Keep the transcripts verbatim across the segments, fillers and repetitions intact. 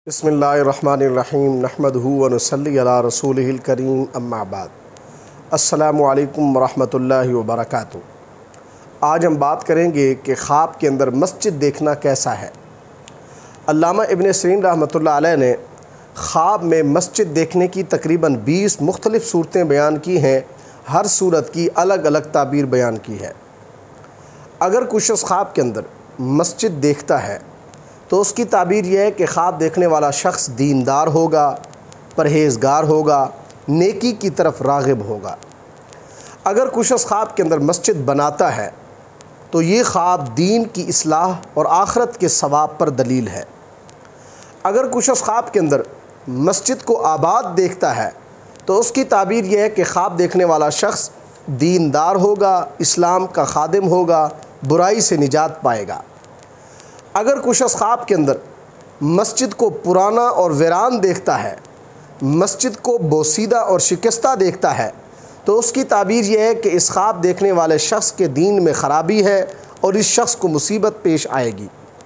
बिस्मिल्लाहिर्रहमानिर्रहीम नहमदुहु व नुसल्ली अला रसूलिहिल करीम अम्मा बाद। अस्सलामु अलैकुम वरहमतुल्लाहि व बरकातुहू। आज हम बात करेंगे कि ख्वाब के अंदर मस्जिद देखना कैसा है। अल्लामा इब्न सीरीन रहमतुल्लाह अलैह ने ख्वाब में मस्जिद देखने की तकरीबन बीस मुख्तलिफ़ सूरतें बयान की हैं। हर सूरत की अलग अलग ताबीर बयान की है। अगर कुछ शख्स ख्वाब के अंदर मस्जिद देखता है तो उसकी ताबीर यह है कि ख्वाब देखने वाला शख्स दीनदार होगा, परहेज़गार होगा, नेकी की तरफ राग़िब होगा। अगर कुछ शख्स ख्वाब के अंदर मस्जिद बनाता है तो ये ख्वाब दीन की इस्लाह और आखरत के सवाब पर दलील है। अगर कुछ शख्स ख्वाब के अंदर मस्जिद को आबाद देखता है तो उसकी ताबीर यह है कि ख्वाब देखने वाला शख्स दीनदार होगा, इस्लाम का खादिम होगा, बुराई से निजात पाएगा। अगर कुछ शख्स ख्वाब के अंदर मस्जिद को पुराना और वीरान देखता है, मस्जिद को बोसीदा और शिकस्ता देखता है, तो उसकी ताबीर यह है कि इस ख्वाब देखने वाले शख्स के दीन में ख़राबी है और इस शख्स को मुसीबत पेश आएगी।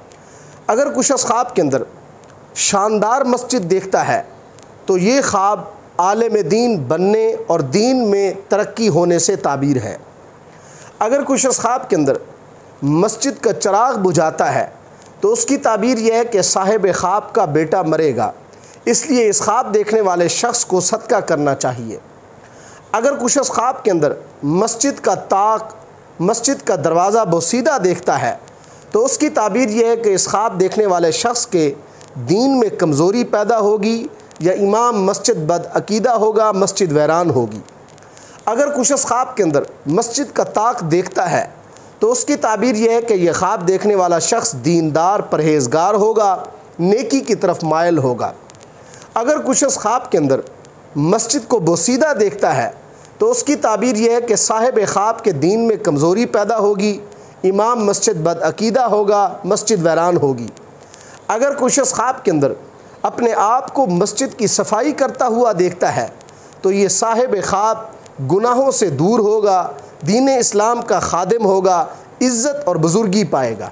अगर कुछ शख्स ख्वाब के अंदर शानदार मस्जिद देखता है तो ये ख्वाब आलिम दीन बनने और दीन में तरक्की होने से ताबीर है। अगर कुछ शख्स ख्वाब के अंदर मस्जिद का चिराग बुझाता है तो उसकी ताबीर यह है कि साहिब ख्वाब का बेटा मरेगा, इसलिए इस ख्वाब देखने वाले शख्स को सदका करना चाहिए। अगर कुछ शख्स ख्वाब के अंदर मस्जिद का ताक, मस्जिद का दरवाज़ा बोसीदा देखता है तो उसकी ताबीर यह है कि इस ख्वाब देखने वाले शख्स के दीन में कमज़ोरी पैदा होगी या इमाम मस्जिद बदअकीदा होगा, मस्जिद वैरान होगी। अगर कुछ शख्स ख्वाब के अंदर मस्जिद का ताक देखता है तो उसकी ताबीर यह है कि यह ख्वाब देखने वाला शख्स दीनदार, परहेज़गार होगा, नेकी की तरफ मायल होगा। अगर कुछ शख्स ख्वाब के अंदर मस्जिद को बोसीदा देखता है तो उसकी ताबीर यह है कि साहिब ख्वाब के दीन में कमज़ोरी पैदा होगी, इमाम मस्जिद बदअकीदा होगा, मस्जिद वैरान होगी। अगर कुछ शख्स ख्वाब के अंदर अपने आप को मस्जिद की सफाई करता हुआ देखता है तो ये साहिब ख्वाब गुनाहों से दूर होगा, दीन इस्लाम का खादिम होगा, इज़्ज़त और बुज़ुर्गी पाएगा।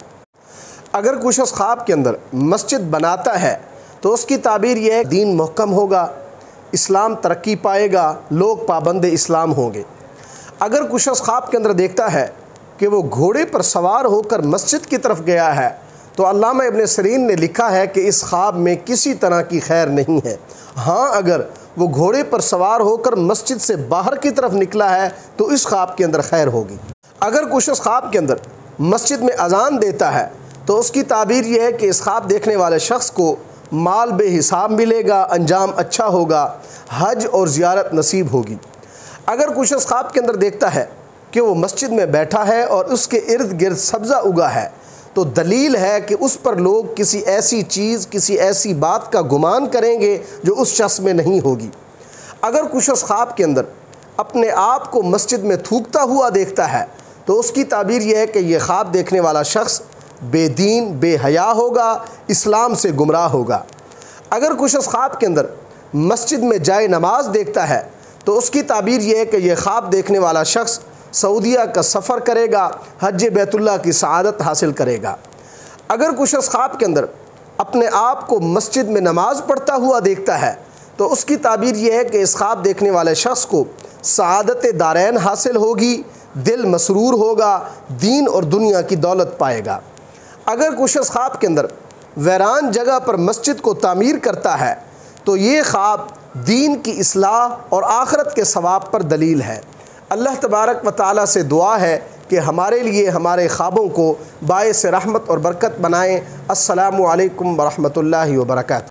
अगर कुछ शख्स ख्वाब के अंदर मस्जिद बनाता है तो उसकी ताबीर यह है दीन मुहकम होगा, इस्लाम तरक्की पाएगा, लोग पाबंद इस्लाम होंगे। अगर कुछ शख्स ख्वाब के अंदर देखता है कि वो घोड़े पर सवार होकर मस्जिद की तरफ गया है तो अल्लामा इब्न सीरीन ने लिखा है कि इस ख्वाब में किसी तरह की खैर नहीं है। हाँ, अगर वो घोड़े पर सवार होकर मस्जिद से बाहर की तरफ निकला है तो इस ख्वाब के अंदर खैर होगी। अगर कुछ शख्स ख्वाब के अंदर मस्जिद में अजान देता है तो उसकी ताबीर यह है कि इस ख्वाब देखने वाले शख्स को माल बेहिसाब मिलेगा, अंजाम अच्छा होगा, हज और ज़ियारत नसीब होगी। अगर कुछ शख्स ख्वाब के अंदर देखता है कि वो मस्जिद में बैठा है और उसके इर्द गिर्द सब्ज़ा उगा है तो दलील है कि उस पर लोग किसी ऐसी चीज़, किसी ऐसी बात का गुमान करेंगे जो उस शख्स में नहीं होगी। अगर कुछ शख्स ख्वाब के अंदर अपने आप को मस्जिद में थूकता हुआ देखता है तो उसकी ताबीर यह है कि यह ख्वाब देखने वाला शख्स बेदीन, बेहया होगा, इस्लाम से गुमराह होगा। अगर कुछ शख्स ख्वाब के अंदर मस्जिद में जाए नमाज देखता है तो उसकी ताबीर यह है कि यह ख्वाब देखने वाला शख्स सऊदिया का सफ़र करेगा, हज बैतुल्लाह की सआदत हासिल करेगा। अगर कुछ शख्स ख्वाब के अंदर अपने आप को मस्जिद में नमाज़ पढ़ता हुआ देखता है तो उसकी ताबीर यह है कि इस ख्वाब देखने वाले शख्स को सआदत दारैन हासिल होगी, दिल मसरूर होगा, दीन और दुनिया की दौलत पाएगा। अगर कुछ शख्स ख्वाब के अंदर वैरान जगह पर मस्जिद को तामीर करता है तो ये ख्वाब दीन की इस्लाह और आखरत के सवाब पर दलील है। अल्लाह तबारक व तआला से दुआ है कि हमारे लिए हमारे ख्वाबों को बाइस रहमत और बरकत बनाएं। अस्सलामु अलैकुम व रहमतुल्लाहि व बरकातुहू।